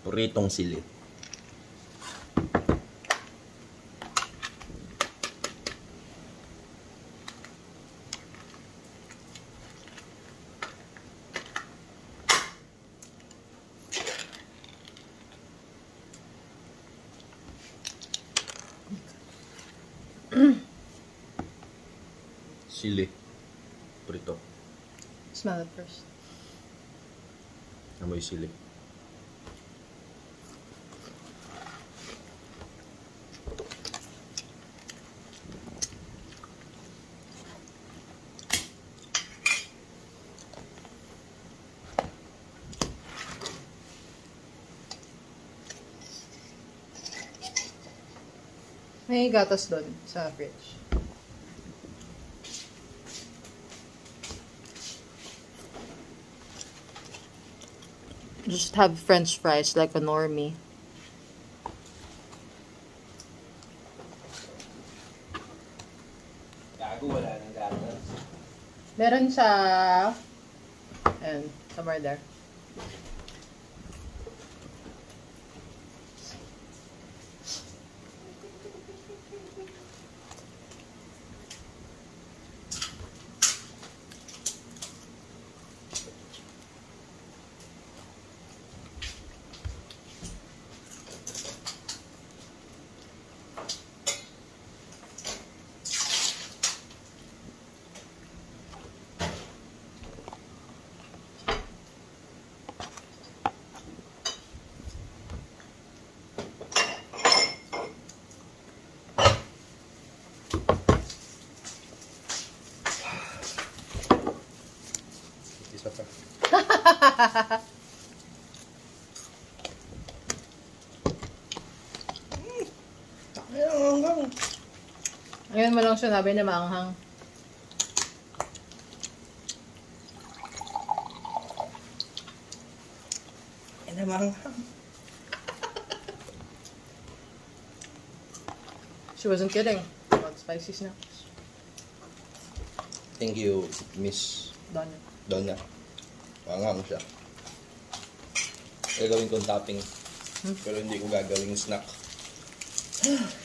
Pritong sili. Sili. Prito. Smell it first. Amoy sili. May gatas doon sa fridge. Just have French fries like a normie. Gago, wala nang gatas. Meron sa... Ayan, somewhere there. Isa pa. Ngayon mo lang sinabi na maanghang. Yan na maanghang. She wasn't kidding about spicy snacks. Thank you, Miss Donna. Donna. Maanghang siya. Gagawin kong topping. Pero hindi ko gagawing snack.